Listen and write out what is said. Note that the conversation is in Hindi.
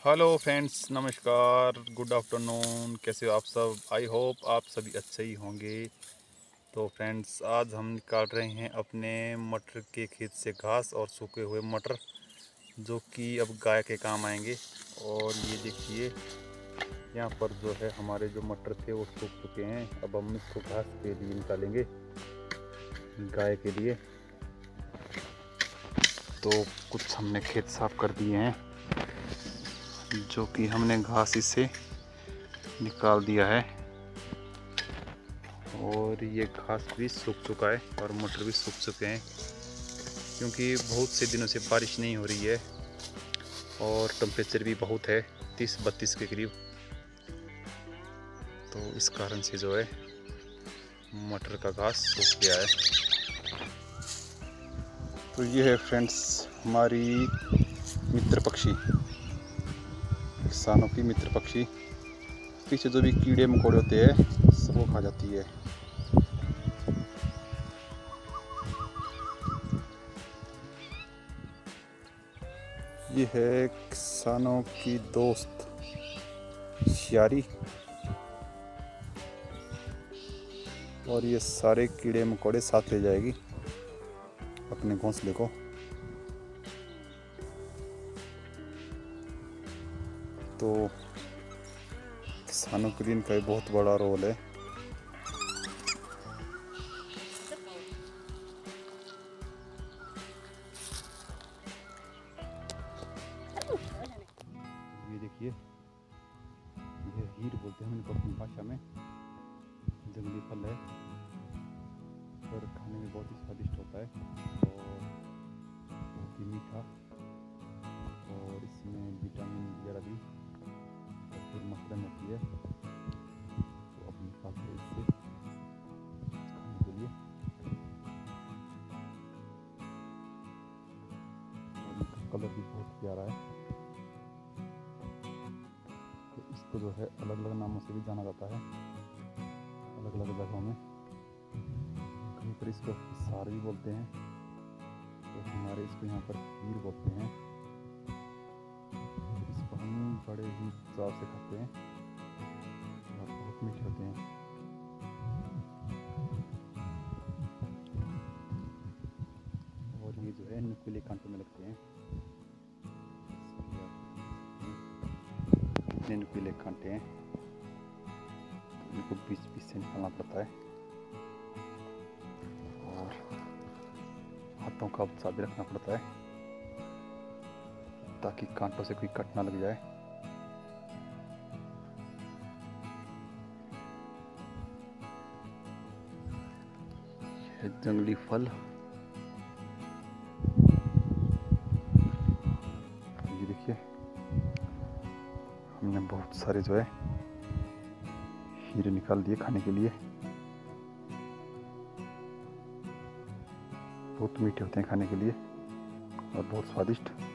हेलो फ्रेंड्स, नमस्कार, गुड आफ्टरनून। कैसे हो आप सब? आई होप आप सभी अच्छे ही होंगे। तो फ्रेंड्स, आज हम निकाल रहे हैं अपने मटर के खेत से घास और सूखे हुए मटर, जो कि अब गाय के काम आएंगे। और ये देखिए, यहाँ पर जो है हमारे जो मटर थे वो सूख चुके हैं। अब हम इसको घास के लिए निकालेंगे, गाय के लिए। तो कुछ हमने खेत साफ कर दिए हैं, जो कि हमने घास इससे निकाल दिया है। और ये घास भी सूख चुका है और मटर भी सूख चुके हैं, क्योंकि बहुत से दिनों से बारिश नहीं हो रही है और टेम्परेचर भी बहुत है, 30-32 के करीब। तो इस कारण से जो है मटर का घास सूख गया है। तो ये है फ्रेंड्स हमारी मित्र पक्षी, किसानों की मित्र पक्षी। पीछे जो भी कीड़े मकोड़े होते हैं सबको खा जाती है। ये है किसानों की दोस्त सियारी। और ये सारे कीड़े मकोड़े साथ ले जाएगी अपने घोंसले को। तो किसानों के लिए इनका बहुत बड़ा रोल है। ये देखिए, ये हीर बोलते हैं इनको अपनी भाषा में। जंगली फल है और खाने में बहुत ही स्वादिष्ट होता है और बहुत ही मीठा। और इसमें विटामिन वगैरह भी भरपूर मात्रा में होती है। तो अब निकालते हैं इससे खाने के लिए। और इनका कलर भी बहुत प्यारा है। तो इसको जो है अलग अलग नामों से भी जाना जाता है अलग अलग जगहों में। कहीं पर इसको सार भी बोलते हैं, तो हमारे इसको यहाँ पर हीर बोलते हैं। इसको हम बड़े ही चाव से खाते हैं और बहुत मीठे होते हैं। और ये जो है नुकीले कांटों में लगते हैं। इतने नुकीले कांटे हैं, तो इनको बीच बीच से निकालना पड़ता है। और हाथों का उत्साह भी रखना पड़ता है ताकि कांटों से कोई कट ना लग जाए। यह जंगली फल, ये देखिए, हमने बहुत सारे जो है हीरे निकाल दिए खाने के लिए। बहुत मीठे होते हैं खाने के लिए और बहुत स्वादिष्ट।